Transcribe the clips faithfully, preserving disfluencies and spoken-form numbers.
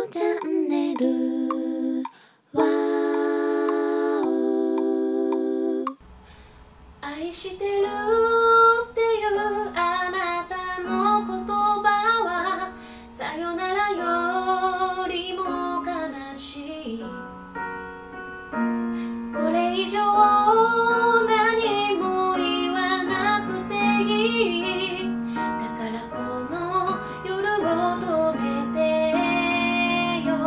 チャンネルわー愛してるっていうあなたの言葉はさよならよりも悲しい。これ以上何も言わなくていい。だからこの夜を止めてよ。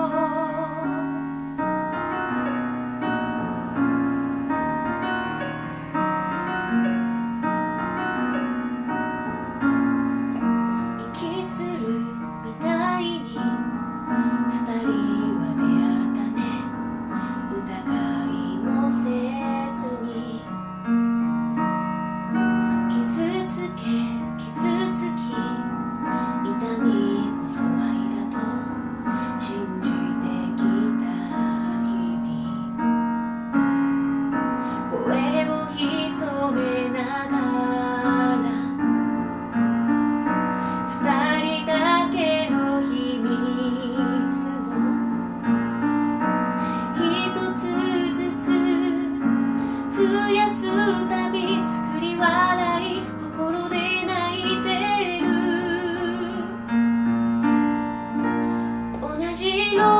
息するみたいに二人は出会ったね。疑いもせずに傷つけ傷つき痛みこそ愛だと信じてきた日々。声を潜めながら二人だけの秘密を一つずつ増やすたび作り笑い心で泣いてる。同じ色